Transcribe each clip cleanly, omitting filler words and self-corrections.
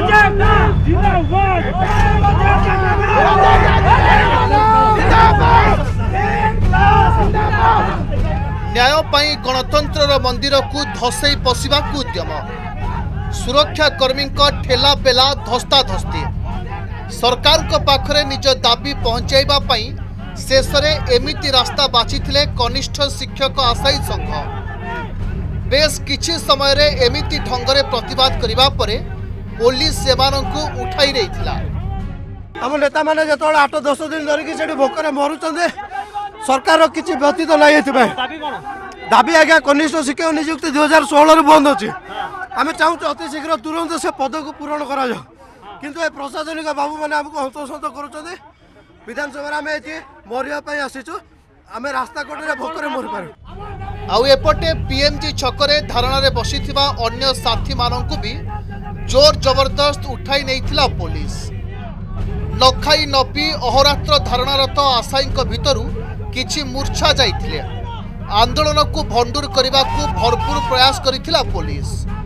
न्याय पाई गणतंत्र मंदिर को धसई पशिबा उद्यम सुरक्षा कर्मी ठेला पेला धस्ताधस्ती सरकार को पाखरे निज दाबी पहुंचाइबा पई शेष में एमिति रास्ता बाछिथिले कनिष्ठ शिक्षक आशायी संघ बेस किछि समय रे एमिति ढंगरे प्रतिवाद करिबा परे पुलिस सेमानंकु उठाई रहिथिला। हम नेता माने जतोळ 8-10 दिन धरिकी सेठी भोकरे मरुचंदे सरकार किछि व्यतीत नाही हेतबे दाबी आज्ञा कनिष्ठ शिक्षक नियुक्ति 2016 रे बंद अछि। आमे चाहू अति शीघ्र तुरंत से पद को पूरण करा जाओ किंतु ए प्रशासनिक बाबू माने हमको हंतसंत करूचंदे विधानसभा आमे एठी मरिया पई आसीचु आमे रास्ता कोटरे भोकरे मरि पारू। आउ एपटे पीएमजी छकरे धारणा रे बसिथिबा अन्य साथी माननकु भी जोर जबरदस्त उठाई नैथिला पुलिस। नखाई नपी अहोरात्र धारणारत आशायींक भितरु किछि मूर्छा जाइथिले आंदोलन को भंडूर करने को भरपूर प्रयास करिथिला पुलिस।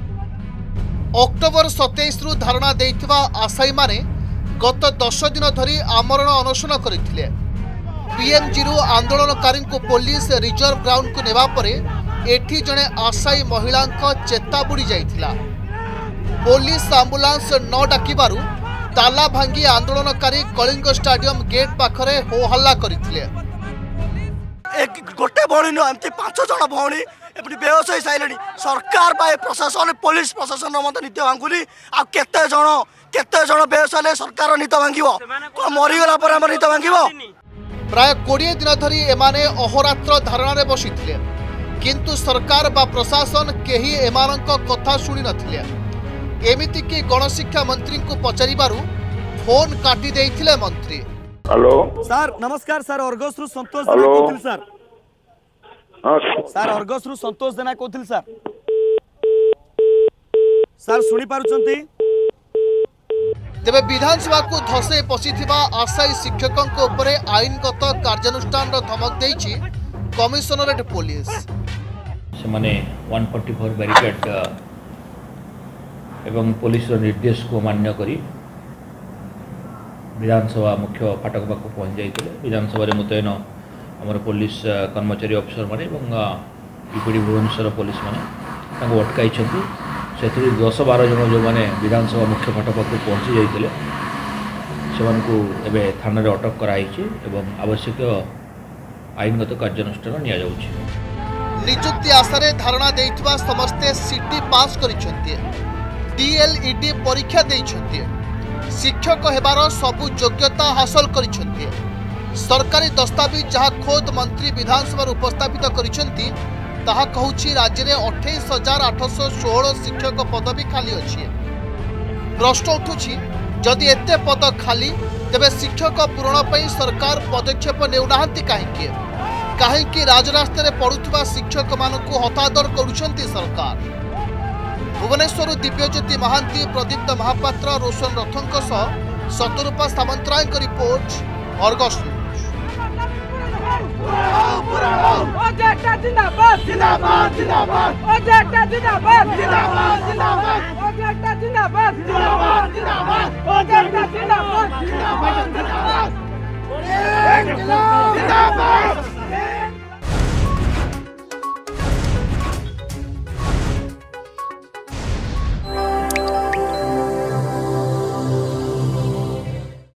अक्टोबर 27 रु धारणा देइथिबा आशायी माने गत 10 दिन धरी आमरण अनशन करथिले। पीएमजी रु आंदोलनकारी को पुलिस रिजर्व ग्राउंड को नेबा परे एठी जणे आशायी महिलांक चेता बुड़ी जाइथिला। पुलिस आंबुलांस न डाकिबारु ताला भांगी आंदोलनकारी कलिंग स्टाडियम गेट पाखरे हो हल्ला करथिले। एक गोटे भौणी नुह एमती 5 जन भौणी एपटी बेहोश हो सारे सरकार प्रशासन पुलिस प्रशासन मत नीति भांगुनी आ केते जन बेहोश हेले सरकार नीति भांगिबो मरीगला पर हम नीति भांगिबो। प्राय 20 दिन धरी एमाने अहोरात्र धारणा रे बसिथिले किंतु सरकार बा प्रशासन केही एमानक कथा शुणी नथिले। एमिति कि गणशिक्षा मंत्री को पचारिबारु फोन काटी देइथिले मंत्री। हेलो सर नमस्कार सर अर्गस रु संतोष जेना कोथिल सर। हां सर अर्गस रु संतोष जेना कोथिल सर। सर सुनी पारुचंती तेबे विधानसभा को धसे पशिथिबा आशायी शिक्षकों उपरे आईनगत कार्यानुष्ठान धमक देइछि कमिशनरेट पुलिस। से माने 144 बैरिकेड एवं पुलिस निर्देश को मान्य करी विधानसभा मुख्य फाटक पाक पहुँच जाते विधानसभा मुतयन आमर पुलिस कर्मचारी अफिसर मैंने यूपीडी भुवनेश्वर पुलिस मैंने अटकाई से 10-12 जन जो मैंने विधानसभा मुख्य फाटक पाक पहुँची जाते से थाना अटक कराई आवश्यक आईनगत कार्यानुष्ठान नि निजुक्ति आशारे धारणा देइथिबा समस्ते सीटी पास करिसेंती डीएलईडी परीक्षा देइछंती शिक्षक हेबार सबु योग्यता हासिल करिसेंती सरकारी दस्तावेज जहाँ खोद मंत्री विधानसभा उपस्थापित करिसेंती ताहा कहूछि राज्य में 28,816 शिक्षक पद भी खाली अछि। प्रश्न उठुछि जदि एते पद खाली तेबे शिक्षक पूरण पई सरकार पदक्षेप नेउनाहांती काहेकि राजरास्तार पड़ुथिबा शिक्षक मानकु हतादर करुछंती सरकार। भुवनेश्वर दिव्यज्योति महांती प्रदीप्त महापात्र रोशन रथों सह सतरूपा सामंतराय रिपोर्ट अर्गस जिंदाबाद